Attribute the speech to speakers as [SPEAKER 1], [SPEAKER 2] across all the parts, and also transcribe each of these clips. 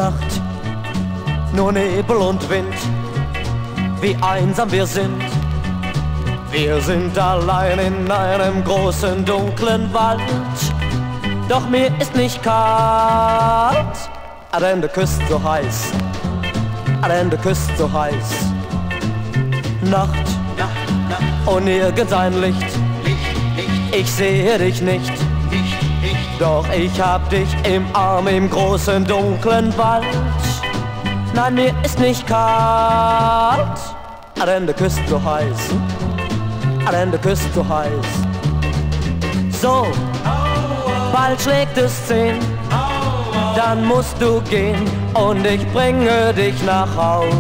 [SPEAKER 1] Nacht, nur Nebel und Wind, wie einsam wir sind. Wir sind allein in einem großen dunklen Wald, doch mir ist nicht kalt, denn der Küste so heiß, denn der Küste so heiß. Nacht, und nirgends Licht, ich sehe dich nicht, doch ich hab dich im Arm im großen dunklen Wald. Nein, mir ist nicht kalt, denn der Küste so heiß, denn der Küste so heiß. So, bald schlägt es 10, dann musst du gehen und ich bringe dich nach Haus.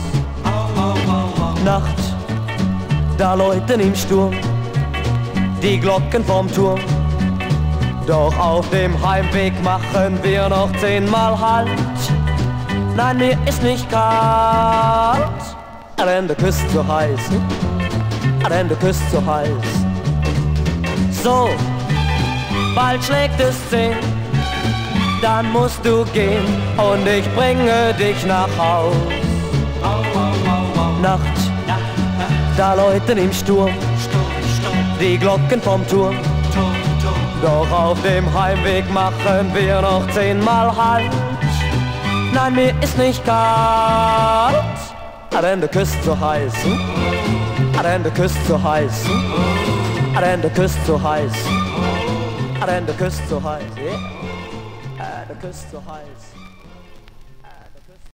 [SPEAKER 1] Nacht, da läuten im Sturm die Glocken vom Turm, doch auf dem Heimweg machen wir noch 10-mal Halt. Nein, mir ist nicht kalt, denn der Küste so heiß, denn der Küste so heiß. So, bald schlägt es 10, dann musst du gehen und ich bringe dich nach Haus. Nacht, da läuten im Sturm die Glocken vom Turm, doch auf dem Heimweg machen wir noch 10-mal Halt. Nein, mir ist nicht kalt, denn der Küste so heiß, denn der Küste so heiß, denn der Küste so heiß, denn der Küste so heiß, der Küste so heiß.